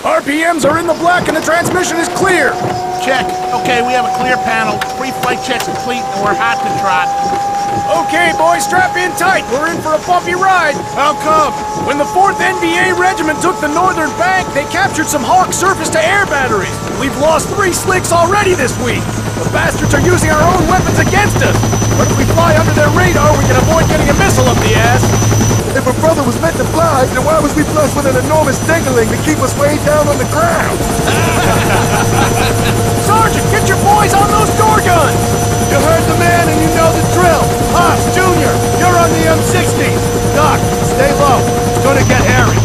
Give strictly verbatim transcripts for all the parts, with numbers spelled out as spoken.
R P Ms are in the black and the transmission is clear. Check. Okay, we have a clear panel. Pre-flight check's complete and we're hot to trot. Okay, boys, strap in tight. We're in for a bumpy ride. How come? When the fourth N B A Regiment took the northern bank, they captured some Hawk surface-to-air batteries. We've lost three slicks already this week. The bastards are using our own weapons against us. But if we fly under their radar, we can avoid getting a missile up the ass. If a brother was meant to fly, then why was we blessed with an enormous dingling to keep us way down on the ground? Sergeant, get your boys on those door guns! You heard the man and you know the drill. Hobbs, Junior, you're on the M sixty. Doc, stay low. It's gonna get hairy.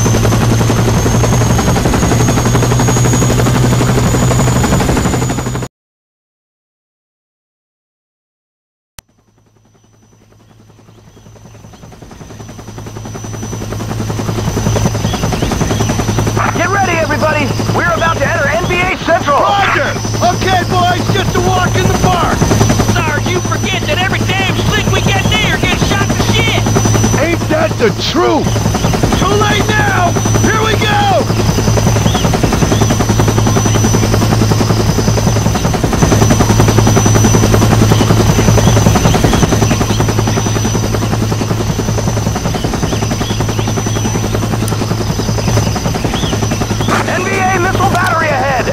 Get ready, everybody! We're about to enter N B A Central! Roger! Okay, boys, just a walk in the park! Sarge, you forget that every damn slick we get near gets shot to shit! Ain't that the truth? Too late now! Here we go! N B A missile battery ahead!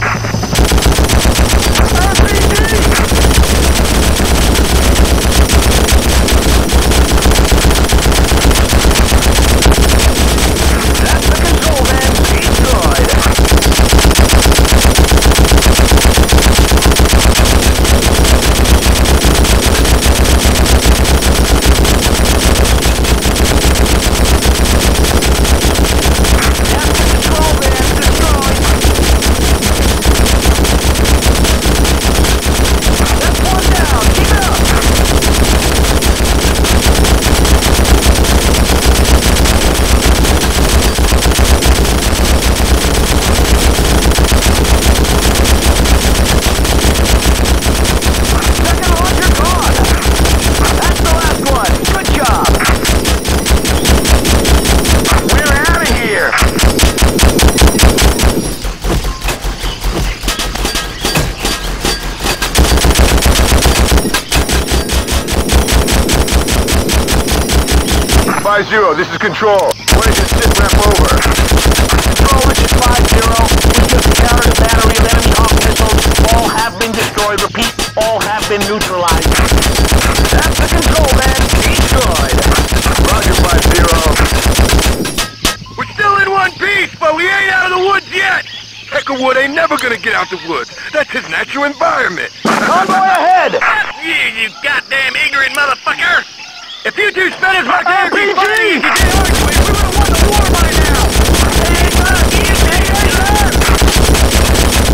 R P G! That's the control man. Destroyed. That's the control man. Destroyed. That's one down. Keep it up. Second launcher gone. That's the last one. Good job. We're out of here. Five zero, this is Control. Where is your sit rep over? Control, this is five zero. We just encountered a battery of enemy Hawk missiles. All have been destroyed. Repeat, all have been neutralized. That's the control man. Destroyed. Roger, five zero. We're still in one piece, but we ain't out of the woods yet! Peckerwood ain't never gonna get out the woods. That's his natural environment. Convoy ahead. You, you goddamn ignorant motherfucker! If you two sped as much R as P G! you did arguing, we would've won the war by now! Hey, Buck, you take it.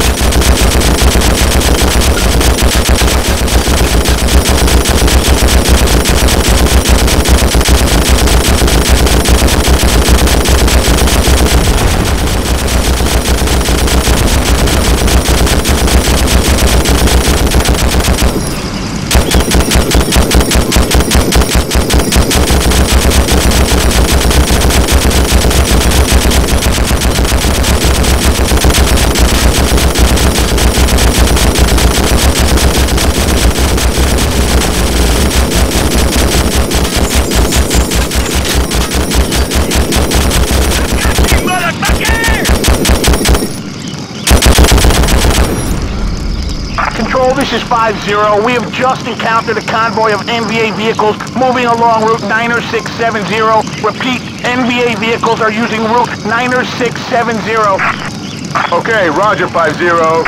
Control, this is five zero. We have just encountered a convoy of N V A vehicles moving along Route nine six seven zero. Repeat, N V A vehicles are using Route nine six seven zero. Okay, Roger, five zero.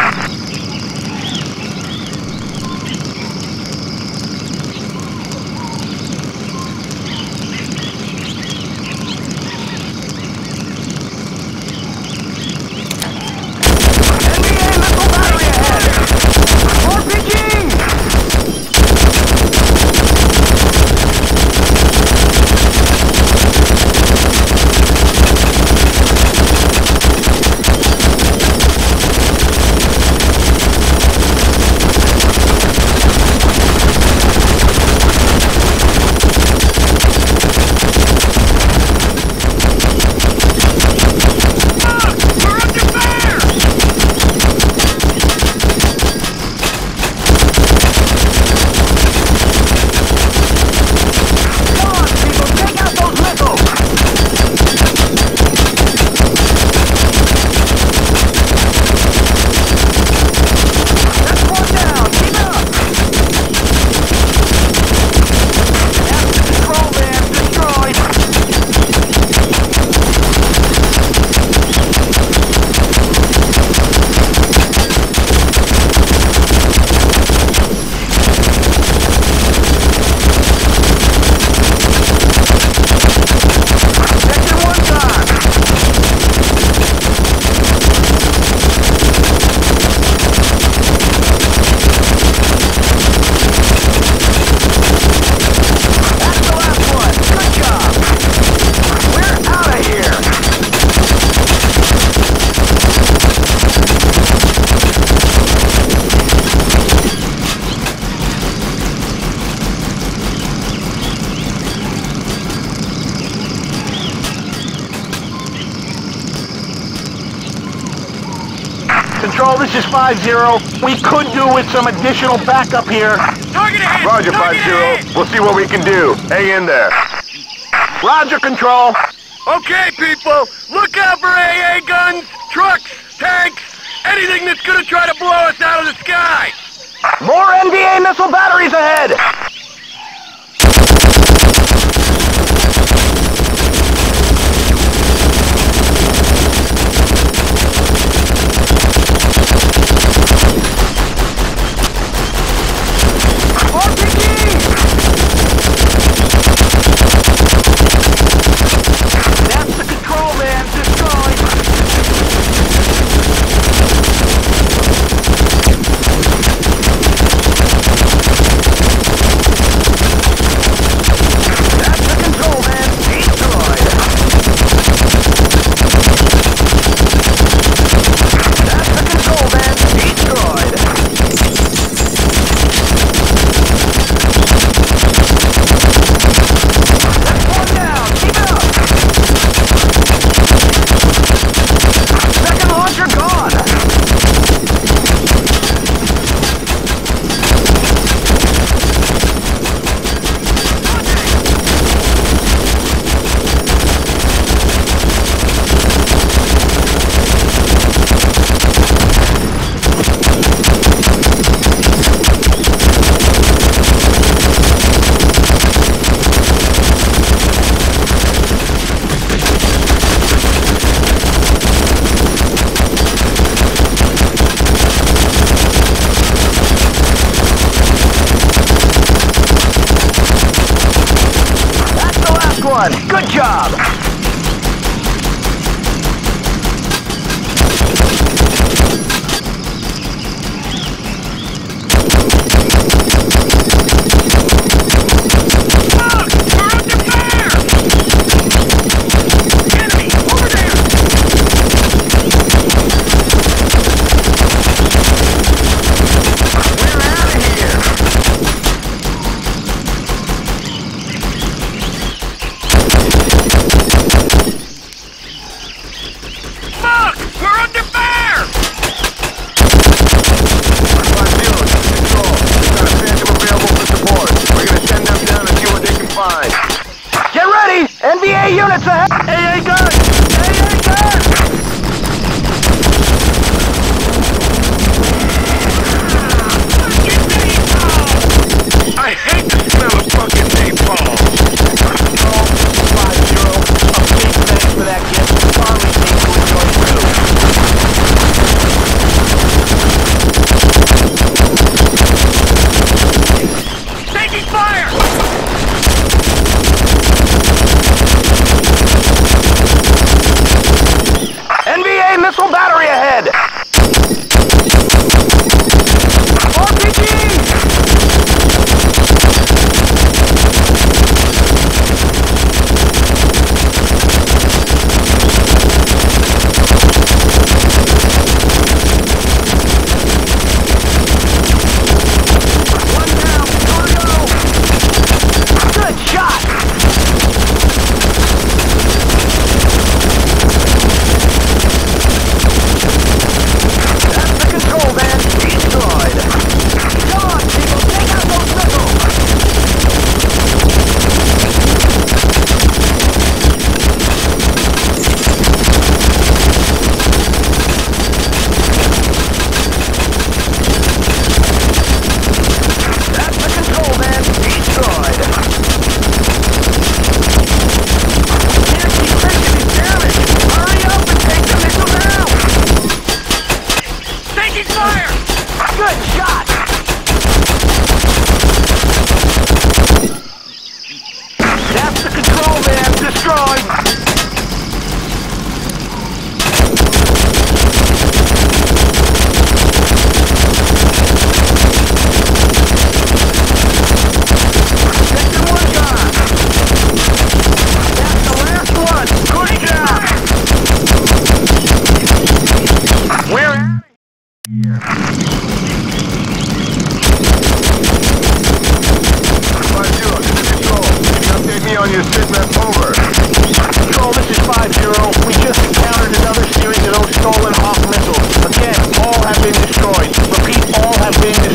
Control, this is five zero. We could do with some additional backup here. Target ahead! Roger, Target five zero. ahead! We'll see what we can do. Hang in there. Roger, Control. Okay, people, look out for A A guns, trucks, tanks, anything that's gonna try to blow us out of the sky! More N B A missile batteries ahead! Good job! N B A units ahead! A A guns! A A guns! I hate the smell of fucking napalm! Control, five zero. A big thanks for that gift. Farley seems to enjoy too. Taking fire!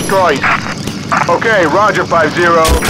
Detroit. Okay, roger, five zero.